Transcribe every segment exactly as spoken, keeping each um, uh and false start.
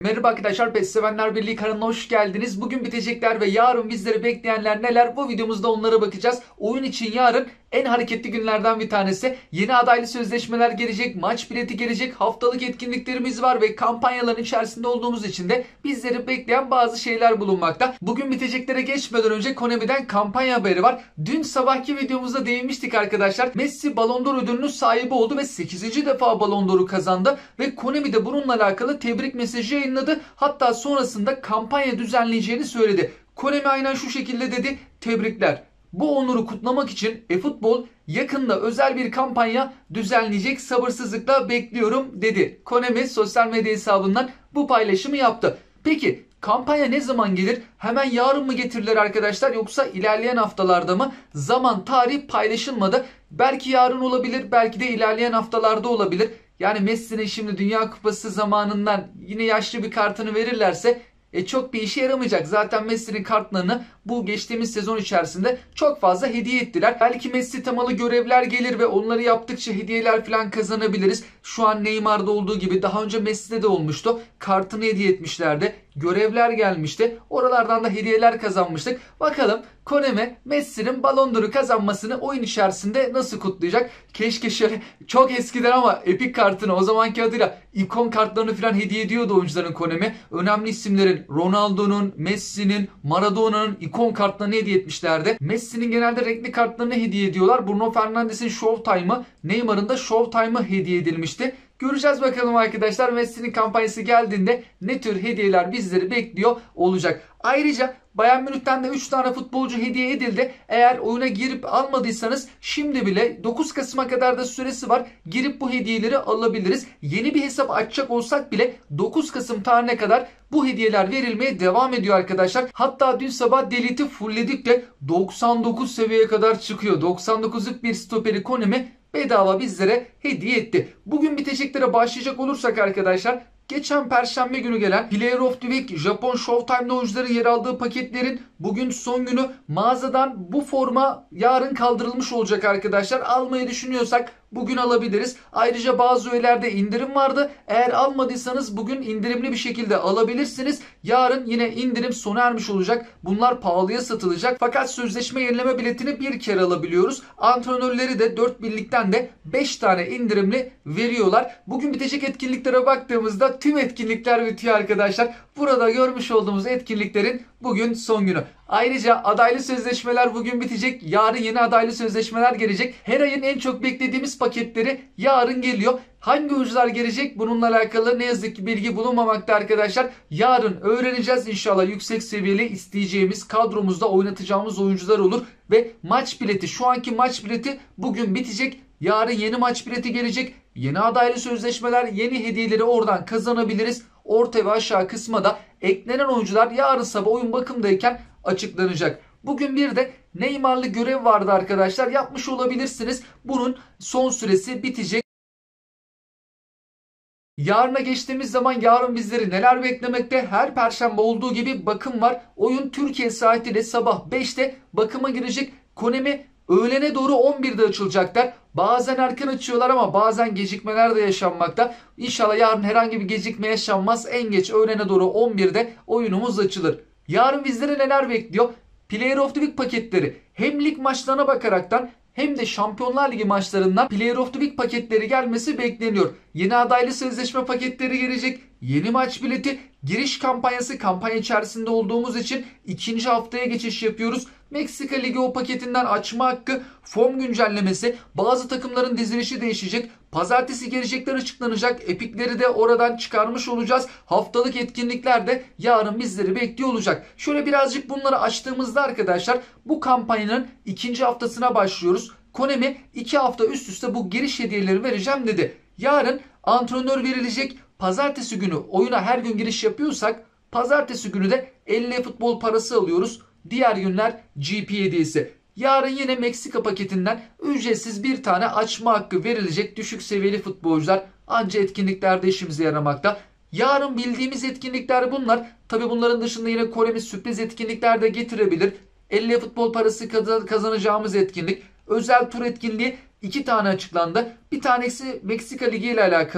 Merhaba arkadaşlar, PES Sevenler Birliği kanalına hoş geldiniz. Bugün bitecekler ve yarın bizleri bekleyenler neler? Bu videomuzda onlara bakacağız. Oyun için yarın en hareketli günlerden bir tanesi. Yeni adaylı sözleşmeler gelecek, maç bileti gelecek, haftalık etkinliklerimiz var ve kampanyaların içerisinde olduğumuz için de bizleri bekleyen bazı şeyler bulunmakta. Bugün biteceklere geçmeden önce Konami'den kampanya haberi var. Dün sabahki videomuzda değinmiştik arkadaşlar. Messi Ballon d'Or ödülünün sahibi oldu ve sekizinci defa Ballon d'Or'u kazandı ve Konami de bununla alakalı tebrik mesajı yayınladı. Hatta sonrasında kampanya düzenleyeceğini söyledi. Konami aynen şu şekilde dedi: tebrikler. Bu onuru kutlamak için eFootball yakında özel bir kampanya düzenleyecek, sabırsızlıkla bekliyorum dedi. Konami sosyal medya hesabından bu paylaşımı yaptı. Peki kampanya ne zaman gelir? Hemen yarın mı getirirler arkadaşlar, yoksa ilerleyen haftalarda mı? Zaman, tarih paylaşılmadı. Belki yarın olabilir, belki de ilerleyen haftalarda olabilir. Yani Messi'nin şimdi Dünya Kupası zamanından yine yaşlı bir kartını verirlerse E çok bir işe yaramayacak. Zaten Messi'nin kartlarını bu geçtiğimiz sezon içerisinde çok fazla hediye ettiler. Belki Messi temalı görevler gelir ve onları yaptıkça hediyeler falan kazanabiliriz. Şu an Neymar'da olduğu gibi, daha önce Messi'de de olmuştu. Kartını hediye etmişlerdi. Görevler gelmişti. Oralardan da hediyeler kazanmıştık. Bakalım Konami Messi'nin Ballon d'Or'u kazanmasını oyun içerisinde nasıl kutlayacak? Keşke şöyle çok eskiden ama Epic kartını, o zamanki adıyla ikon kartlarını falan hediye ediyordu oyuncuların Konami. Önemli isimlerin, Ronaldo'nun, Messi'nin, Maradona'nın ikon kartlarını hediye etmişlerdi. Messi'nin genelde renkli kartlarını hediye ediyorlar. Bruno Fernandes'in Showtime'ı, Neymar'ın da Showtime'ı hediye edilmişti. Göreceğiz bakalım arkadaşlar, Messi'nin kampanyası geldiğinde ne tür hediyeler bizleri bekliyor olacak. Ayrıca Bayern Münih'ten de üç tane futbolcu hediye edildi. Eğer oyuna girip almadıysanız şimdi bile dokuz Kasım'a kadar da süresi var. Girip bu hediyeleri alabiliriz. Yeni bir hesap açacak olsak bile dokuz Kasım tarihine kadar bu hediyeler verilmeye devam ediyor arkadaşlar. Hatta dün sabah Delite'i fullledik de doksan dokuz seviyeye kadar çıkıyor. doksan dokuzluk bir stoperi Konami bedava bizlere hediye etti. Bugün biteceklere başlayacak olursak arkadaşlar, geçen Perşembe günü gelen Player of the Week Japon Showtime'da oyuncuların yer aldığı paketlerin bugün son günü. Mağazadan bu forma yarın kaldırılmış olacak arkadaşlar. Almayı düşünüyorsak bugün alabiliriz. Ayrıca bazı üyelerde indirim vardı. Eğer almadıysanız bugün indirimli bir şekilde alabilirsiniz. Yarın yine indirim sona ermiş olacak. Bunlar pahalıya satılacak. Fakat sözleşme yenileme biletini bir kere alabiliyoruz. Antrenörleri de dört birlikten de beş tane indirimli veriyorlar. Bugün bitecek etkinliklere baktığımızda tüm etkinlikler bitiyor arkadaşlar. Burada görmüş olduğumuz etkinliklerin bugün son günü. Ayrıca adaylı sözleşmeler bugün bitecek. Yarın yeni adaylı sözleşmeler gelecek. Her ayın en çok beklediğimiz paketleri yarın geliyor. Hangi oyuncular gelecek? Bununla alakalı ne yazık ki bilgi bulunmamakta arkadaşlar. Yarın öğreneceğiz. İnşallah yüksek seviyeli isteyeceğimiz, kadromuzda oynatacağımız oyuncular olur. Ve maç bileti, şu anki maç bileti bugün bitecek. Yarın yeni maç bileti gelecek. Yeni adaylı sözleşmeler, yeni hediyeleri oradan kazanabiliriz. Orta ve aşağı kısma da eklenen oyuncular yarın sabah oyun bakımdayken açıklanacak. Bugün bir de Neymar'lı görev vardı arkadaşlar. Yapmış olabilirsiniz. Bunun son süresi bitecek. Yarına geçtiğimiz zaman yarın bizleri neler beklemekte? Her perşembe olduğu gibi bakım var. Oyun Türkiye saatiyle sabah beşte bakıma girecek. Konami öğlene doğru on birde açılacaklar. Bazen erken açıyorlar ama bazen gecikmeler de yaşanmakta. İnşallah yarın herhangi bir gecikme yaşanmaz. En geç öğlene doğru on birde oyunumuz açılır. Yarın bizleri neler bekliyor? Player of the Week paketleri. Hem lig maçlarına bakaraktan hem de Şampiyonlar Ligi maçlarından Player of the Week paketleri gelmesi bekleniyor. Yeni adaylı sözleşme paketleri gelecek. Yeni maç bileti, giriş kampanyası, kampanya içerisinde olduğumuz için ikinci haftaya geçiş yapıyoruz. Meksika Ligi o paketinden açma hakkı, form güncellemesi, bazı takımların dizilişi değişecek. Pazartesi gelecekler açıklanacak. Epikleri de oradan çıkarmış olacağız. Haftalık etkinlikler de yarın bizleri bekliyor olacak. Şöyle birazcık bunları açtığımızda arkadaşlar, bu kampanyanın ikinci haftasına başlıyoruz. Konami iki hafta üst üste bu giriş hediyeleri vereceğim dedi. Yarın antrenör verilecek. Pazartesi günü oyuna her gün giriş yapıyorsak pazartesi günü de elli futbol parası alıyoruz. Diğer günler G P hediyesi. Yarın yine Meksika paketinden ücretsiz bir tane açma hakkı verilecek düşük seviyeli futbolcular. Anca etkinliklerde işimize yaramakta. Yarın bildiğimiz etkinlikler bunlar. Tabi bunların dışında yine Konami sürpriz etkinlikler de getirebilir. elli futbol parası kazanacağımız etkinlik. Özel tur etkinliği iki tane açıklandı. Bir tanesi Meksika Ligi ile alakalı.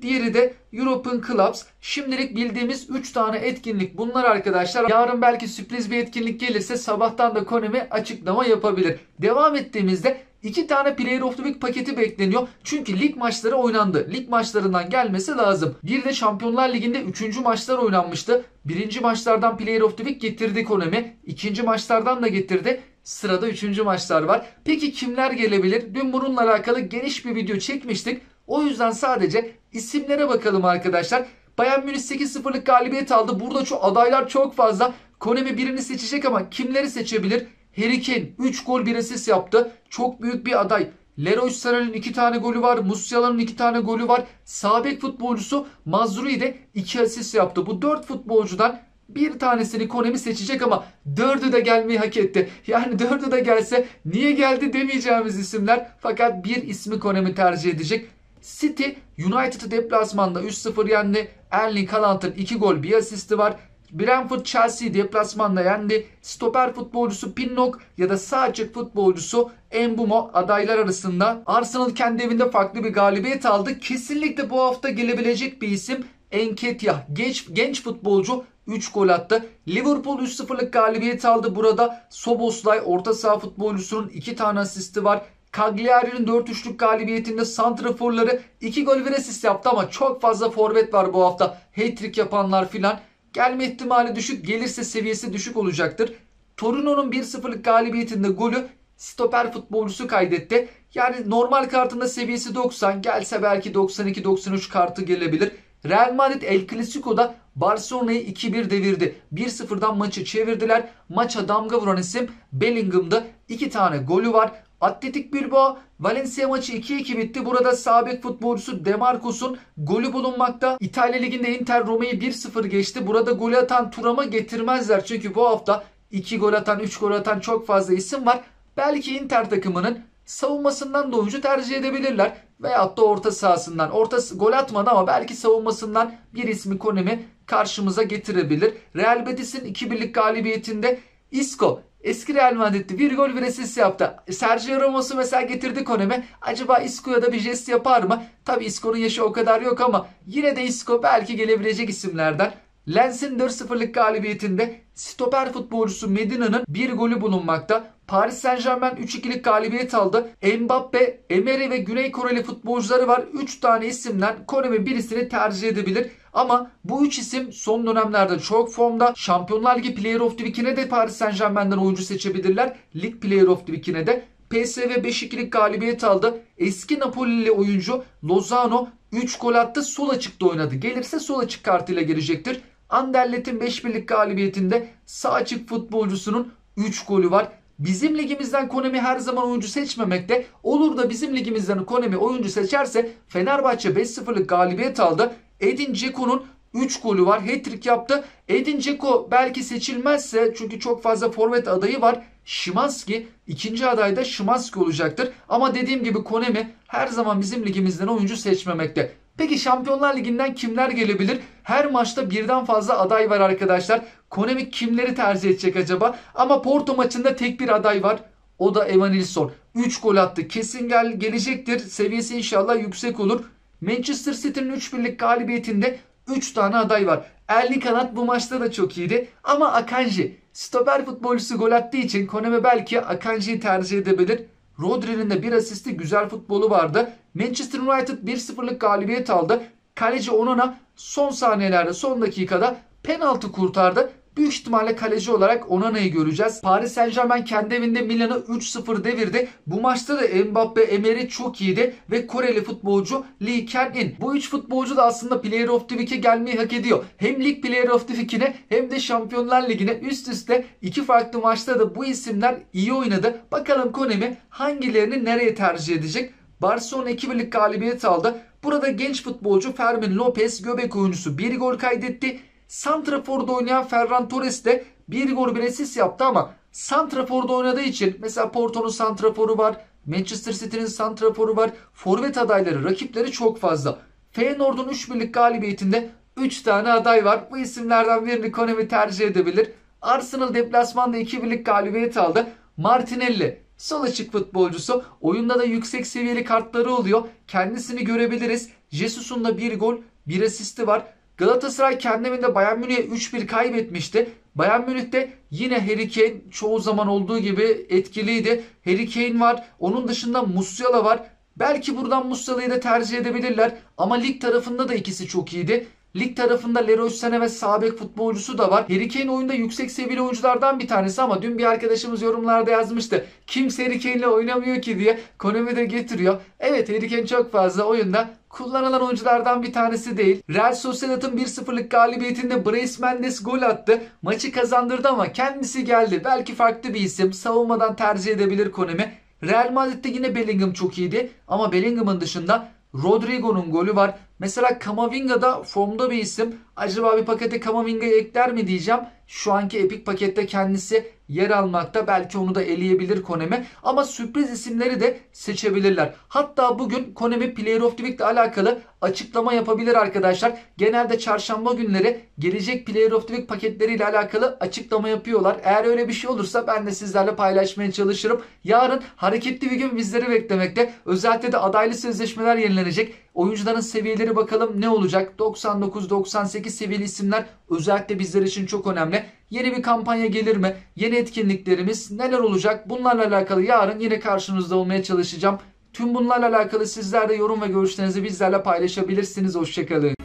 Diğeri de European Clubs. Şimdilik bildiğimiz üç tane etkinlik bunlar arkadaşlar. Yarın belki sürpriz bir etkinlik gelirse sabahtan da Konami açıklama yapabilir. Devam ettiğimizde iki tane Player of the Week paketi bekleniyor. Çünkü lig maçları oynandı. Lig maçlarından gelmesi lazım. Bir de Şampiyonlar Ligi'nde üçüncü maçlar oynanmıştı. Birinci maçlardan Player of the Week getirdi Konami. İkinci maçlardan da getirdi. Sırada üçüncü maçlar var. Peki kimler gelebilir? Dün bununla alakalı geniş bir video çekmiştik. O yüzden sadece isimlere bakalım arkadaşlar. Bayern Münih sekiz sıfırlık galibiyet aldı. Burada şu adaylar çok fazla. Konami birini seçecek ama kimleri seçebilir? Harry Kane üç gol bir asist yaptı. Çok büyük bir aday. Leroy Sané'nin iki tane golü var. Musiala'nın iki tane golü var. Sağ bek futbolcusu Mazraoui de iki asist yaptı. Bu dört futbolcudan bir tanesini Konami seçecek ama dördü de gelmeyi hak etti. Yani dördü de gelse niye geldi demeyeceğimiz isimler. Fakat bir ismi Konami tercih edecek. City United'ı deplasmanda üç sıfır yendi. Erling Haaland'ın iki gol bir asisti var. Brentford Chelsea deplasmanda yendi. Stoper futbolcusu Pinnock ya da sağ açık futbolcusu Mbeumo adaylar arasında. Arsenal kendi evinde farklı bir galibiyet aldı. Kesinlikle bu hafta gelebilecek bir isim Nketiah. Genç, genç futbolcu üç gol attı. Liverpool üç sıfırlık galibiyet aldı. Burada Szoboszlai orta saha futbolcusunun iki tane asisti var. Cagliari'nin dört üçlük galibiyetinde santraforları iki gol bir asist yaptı ama çok fazla forvet var bu hafta. Hat-trick yapanlar filan. Gelme ihtimali düşük, gelirse seviyesi düşük olacaktır. Torino'nun bir sıfırlık galibiyetinde golü stoper futbolcusu kaydetti. Yani normal kartında seviyesi doksan, gelse belki doksan iki doksan üç kartı gelebilir. Real Madrid El Clasico'da Barcelona'yı iki bir devirdi. bir sıfırdan maçı çevirdiler. Maça damga vuran isim Bellingham'dı. iki tane golü var. Atletik Bilbao Valencia maçı iki iki bitti. Burada sağ bek futbolcusu Demarcos'un golü bulunmakta. İtalya Ligi'nde Inter Roma'yı bir sıfır geçti. Burada golü atan Thuram'ı getirmezler. Çünkü bu hafta iki gol atan, üç gol atan çok fazla isim var. Belki Inter takımının savunmasından da oyuncu tercih edebilirler. Veyahut da orta sahasından. Orta gol atmadı ama belki savunmasından bir ismi Konami karşımıza getirebilir. Real Betis'in iki birlik galibiyetinde Isco eski Real Madrid'de bir gol bir asist yaptı. Sergio Ramos'u mesela getirdi Konami. Acaba Isco'ya da bir jest yapar mı? Tabi Isco'nun yaşı o kadar yok ama yine de Isco belki gelebilecek isimlerden. Lens'in dört sıfırlık galibiyetinde stoper futbolcusu Medina'nın bir golü bulunmakta. Paris Saint-Germain üç ikilik galibiyet aldı. Mbappe, Emery ve Güney Koreli futbolcuları var. üç tane isimden Konami birisini tercih edebilir. Ama bu üç isim son dönemlerde çok formda. Şampiyonlar Ligi Player of the Week'ine de Paris Saint-Germain'den oyuncu seçebilirler. Lig Player of the Week'ine de. P S V beş ikilik galibiyet aldı. Eski Napoli'li oyuncu Lozano üç gol attı. Sol açıkta oynadı. Gelirse sol açık kartıyla gelecektir. Anderlet'in beş birlik galibiyetinde sağ açık futbolcusunun üç golü var. Bizim ligimizden Konami her zaman oyuncu seçmemekte. Olur da bizim ligimizden Konami oyuncu seçerse Fenerbahçe beş sıfırlık galibiyet aldı. Edin Dzeko'nun üç golü var. Hat-trick yaptı. Edin Dzeko belki seçilmezse çünkü çok fazla forvet adayı var. Szymański ikinci adayda Szymański olacaktır. Ama dediğim gibi Konami her zaman bizim ligimizden oyuncu seçmemekte. Peki Şampiyonlar Ligi'nden kimler gelebilir? Her maçta birden fazla aday var arkadaşlar. Konami kimleri tercih edecek acaba? Ama Porto maçında tek bir aday var. O da Evanilson. üç gol attı. Kesin gel gelecektir. Seviyesi inşallah yüksek olur. Manchester City'nin üç birlik galibiyetinde üç tane aday var. Erling Haaland bu maçta da çok iyiydi. Ama Akanji stoper futbolcusu gol attığı için Konami belki Akanji'yi tercih edebilir. Rodri'nin de bir asisti, güzel futbolu vardı. Manchester United bir sıfırlık galibiyet aldı. Kaleci Onana son saniyelerde, son dakikada penaltı kurtardı. Büyük ihtimalle kaleci olarak Onana'yı göreceğiz. Paris Saint-Germain kendi evinde Milan'ı üç sıfır devirdi. Bu maçta da Mbappe, Emery çok iyiydi ve Koreli futbolcu Lee Kang-in. Bu üç futbolcu da aslında Player of the Week'e gelmeyi hak ediyor. Hem Lig Player of the Week'ine hem de Şampiyonlar Ligi'ne üst üste iki farklı maçta da bu isimler iyi oynadı. Bakalım Konami hangilerini nereye tercih edecek? Barcelona iki birlik galibiyet aldı. Burada genç futbolcu Fermin Lopez göbek oyuncusu bir gol kaydetti. Santrafor'da oynayan Ferran Torres de bir gol bir asist yaptı ama Santrafor'da oynadığı için mesela Porto'nun santraforu var, Manchester City'nin santraforu var. Forvet adayları, rakipleri çok fazla. Feyenoord'un üç birlik galibiyetinde üç tane aday var. Bu isimlerden birini Konami tercih edebilir. Arsenal deplasmanda iki birlik galibiyet aldı. Martinelli Sol açık futbolcusu. Oyunda da yüksek seviyeli kartları oluyor. Kendisini görebiliriz. Jesus'un da bir gol, bir asisti var. Galatasaray kendi evinde Bayern Münih'e üç bir kaybetmişti. Bayern Münih'te yine Harry Kane çoğu zaman olduğu gibi etkiliydi. Harry Kane var. Onun dışında Musiala var. Belki buradan Musiala'yı da tercih edebilirler. Ama lig tarafında da ikisi çok iyiydi. Lig tarafında Leroy Sané ve sağ bek futbolcusu da var. Harry Kane oyunda yüksek seviyeli oyunculardan bir tanesi ama dün bir arkadaşımız yorumlarda yazmıştı. Kimse Harry Kane'le oynamıyor ki diye. Konemi de getiriyor. Evet, Harry Kane çok fazla oyunda kullanılan oyunculardan bir tanesi değil. Real Sociedad'ın bir sıfırlık galibiyetinde Brais Mendes gol attı. Maçı kazandırdı ama kendisi geldi. Belki farklı bir isim. Savunmadan tercih edebilir Konemi. Real Madrid'de yine Bellingham çok iyiydi. Ama Bellingham'ın dışında Rodrigo'nun golü var. Mesela Camavinga da formda bir isim. Acaba bir pakete Camavinga'yı ekler mi diyeceğim. Şu anki Epic pakette kendisi yer almakta. Belki onu da eleyebilir Konemi. Ama sürpriz isimleri de seçebilirler. Hatta bugün Konemi Player of the Week ile alakalı açıklama yapabilir arkadaşlar. Genelde çarşamba günleri gelecek Player of the Week paketleriyle alakalı açıklama yapıyorlar. Eğer öyle bir şey olursa ben de sizlerle paylaşmaya çalışırım. Yarın hareketli bir gün bizleri beklemekte. Özellikle de adaylı sözleşmeler yenilenecek. Oyuncuların seviyeleri bakalım ne olacak? doksan dokuz doksan sekiz seviyeli isimler özellikle bizler için çok önemli. Yeni bir kampanya gelir mi? Yeni etkinliklerimiz neler olacak? Bunlarla alakalı yarın yine karşınızda olmaya çalışacağım. Tüm bunlarla alakalı sizler de yorum ve görüşlerinizi bizlerle paylaşabilirsiniz. Hoşçakalın.